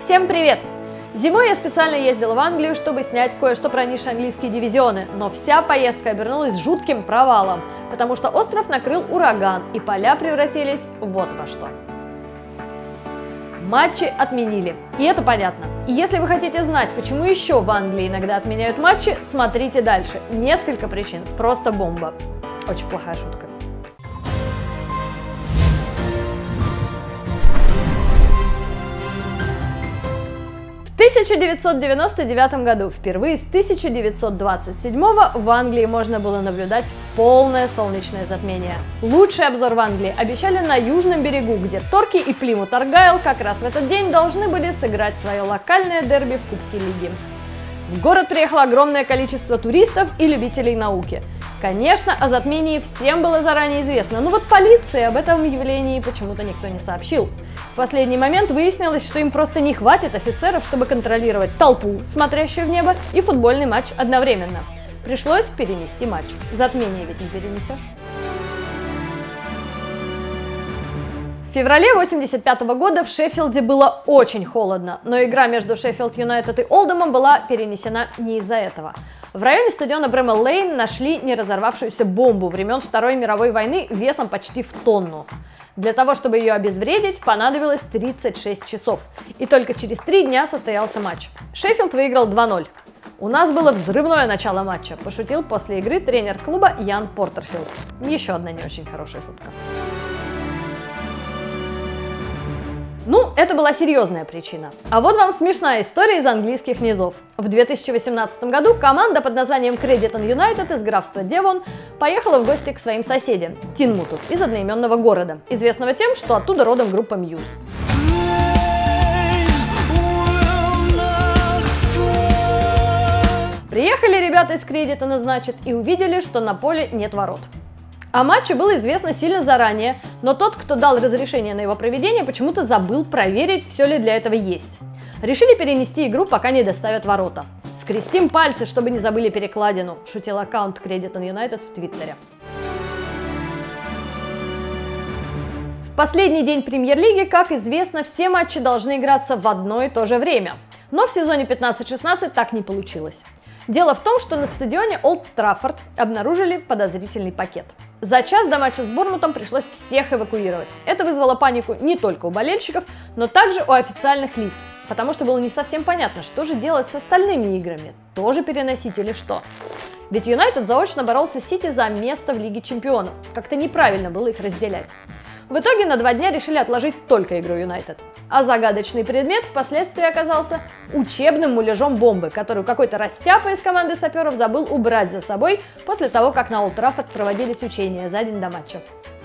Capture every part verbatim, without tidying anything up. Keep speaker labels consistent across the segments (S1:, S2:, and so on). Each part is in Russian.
S1: Всем привет! Зимой я специально ездила в Англию, чтобы снять кое-что про низшие английские дивизионы, но вся поездка обернулась жутким провалом, потому что остров накрыл ураган и поля превратились вот во что. Матчи отменили, и это понятно. И если вы хотите знать, почему еще в Англии иногда отменяют матчи, смотрите дальше. Несколько причин, просто бомба. Очень плохая шутка. В тысяча девятьсот девяносто девятом году, впервые с тысяча девятьсот двадцать седьмого, в Англии можно было наблюдать полное солнечное затмение. Лучший обзор в Англии обещали на южном берегу, где Торки и Плимут Аргайл как раз в этот день должны были сыграть свое локальное дерби в Кубке Лиги. В город приехало огромное количество туристов и любителей науки. Конечно, о затмении всем было заранее известно, но вот полиции об этом явлении почему-то никто не сообщил. В последний момент выяснилось, что им просто не хватит офицеров, чтобы контролировать толпу, смотрящую в небо, и футбольный матч одновременно. Пришлось перенести матч. Затмение ведь не перенесешь. В феврале восемьдесят пятого года в Шеффилде было очень холодно, но игра между Шеффилд Юнайтед и Олдэмом была перенесена не из-за этого. В районе стадиона Бремел Лейн нашли неразорвавшуюся бомбу времен Второй мировой войны весом почти в тонну. Для того, чтобы ее обезвредить, понадобилось тридцать шесть часов. И только через три дня состоялся матч. Шеффилд выиграл два ноль. «У нас было взрывное начало матча», – пошутил после игры тренер клуба Ян Портерфилд. Еще одна не очень хорошая шутка. Ну, это была серьезная причина. А вот вам смешная история из английских низов. В две тысячи восемнадцатом году команда под названием Кредитон Юнайтед из графства Девон поехала в гости к своим соседям – Тинмуту, из одноименного города, известного тем, что оттуда родом группа Мьюз. Приехали ребята из Кредитона, значит, и увидели, что на поле нет ворот. О матче было известно сильно заранее, но тот, кто дал разрешение на его проведение, почему-то забыл проверить, все ли для этого есть. Решили перенести игру, пока не доставят ворота. «Скрестим пальцы, чтобы не забыли перекладину», – шутил аккаунт Кредитон Юнайтед в Твиттере. В последний день премьер-лиги, как известно, все матчи должны играться в одно и то же время. Но в сезоне пятнадцать шестнадцать так не получилось. Дело в том, что на стадионе Олд Траффорд обнаружили подозрительный пакет. За час до матча с Борнмутом пришлось всех эвакуировать. Это вызвало панику не только у болельщиков, но также у официальных лиц, потому что было не совсем понятно, что же делать с остальными играми, тоже переносить или что. Ведь Юнайтед заочно боролся с Сити за место в Лиге Чемпионов, как-то неправильно было их разделять. В итоге на два дня решили отложить только игру Юнайтед. А загадочный предмет впоследствии оказался учебным муляжом бомбы, которую какой-то растяпа из команды саперов забыл убрать за собой после того, как на Олд Траффорд проводились учения за день до матча.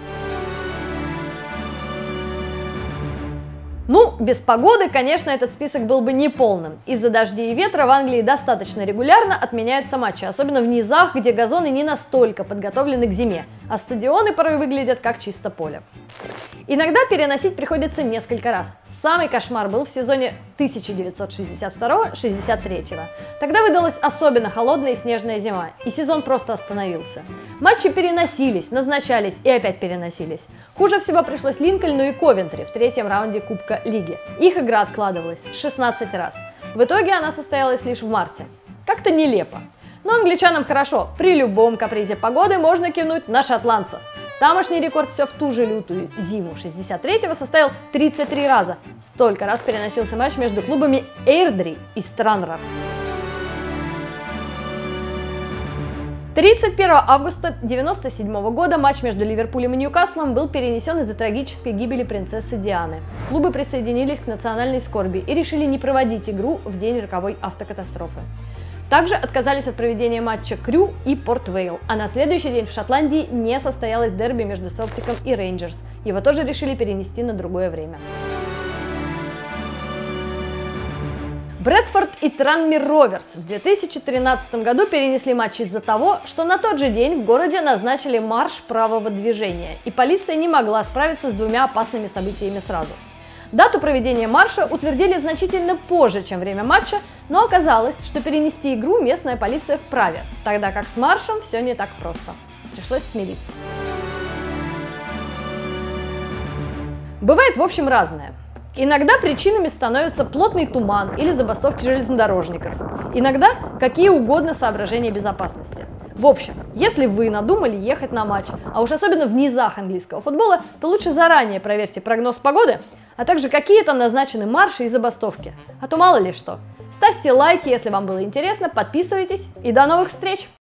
S1: Ну, без погоды, конечно, этот список был бы неполным. Из-за дождей и ветра в Англии достаточно регулярно отменяются матчи, особенно в низах, где газоны не настолько подготовлены к зиме, а стадионы порой выглядят как чисто поле. Иногда переносить приходится несколько раз. Самый кошмар был в сезоне тысяча девятьсот шестьдесят второго — шестьдесят третьего. Тогда выдалась особенно холодная и снежная зима, и сезон просто остановился. Матчи переносились, назначались и опять переносились. Хуже всего пришлось Линкольну и Ковентри в третьем раунде Кубка Лиги. Их игра откладывалась шестнадцать раз. В итоге она состоялась лишь в марте. Как-то нелепо. Но англичанам хорошо, при любом капризе погоды можно кивнуть на шотландцев. Тамошний рекорд все в ту же лютую зиму шестьдесят третьего составил тридцать три раза. Столько раз переносился матч между клубами Эйрдри и Странрар. тридцать первого августа девяносто седьмого года матч между Ливерпулем и Ньюкаслом был перенесен из-за трагической гибели принцессы Дианы. Клубы присоединились к национальной скорби и решили не проводить игру в день роковой автокатастрофы. Также отказались от проведения матча Крю и Порт Вейл, а на следующий день в Шотландии не состоялось дерби между Селтиком и Рейнджерс. Его тоже решили перенести на другое время. Брэдфорд и Транмир Роверс в две тысячи тринадцатом году перенесли матч из-за того, что на тот же день в городе назначили марш правого движения, и полиция не могла справиться с двумя опасными событиями сразу. Дату проведения марша утвердили значительно позже, чем время матча, но оказалось, что перенести игру местная полиция вправе, тогда как с маршем все не так просто. Пришлось смириться. Бывает, в общем, разное. Иногда причинами становятся плотный туман или забастовки железнодорожников. Иногда какие угодно соображения безопасности. В общем, если вы надумали ехать на матч, а уж особенно в низах английского футбола, то лучше заранее проверьте прогноз погоды, а также какие там назначены марши и забастовки. А то мало ли что. Ставьте лайки, если вам было интересно, подписывайтесь и до новых встреч!